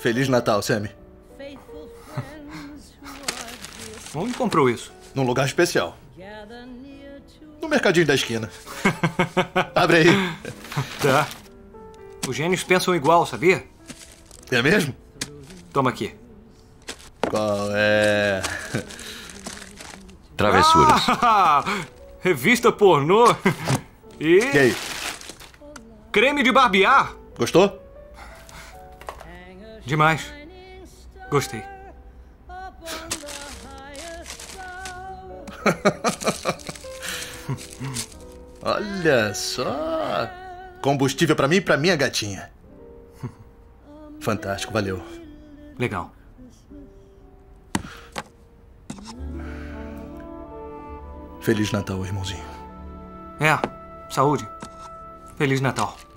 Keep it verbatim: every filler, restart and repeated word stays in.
Feliz Natal, Sammy. Onde comprou isso? Num lugar especial. No mercadinho da esquina. Abre aí. Tá. Os gênios pensam igual, sabia? É mesmo? Toma aqui. Qual é? Travessuras. Ah, revista pornô. E... E aí? creme de barbear. Gostou? Demais. Gostei. Olha só. Combustível pra mim e pra minha gatinha. Fantástico, valeu. Legal. Feliz Natal, irmãozinho. É, saúde. Feliz Natal.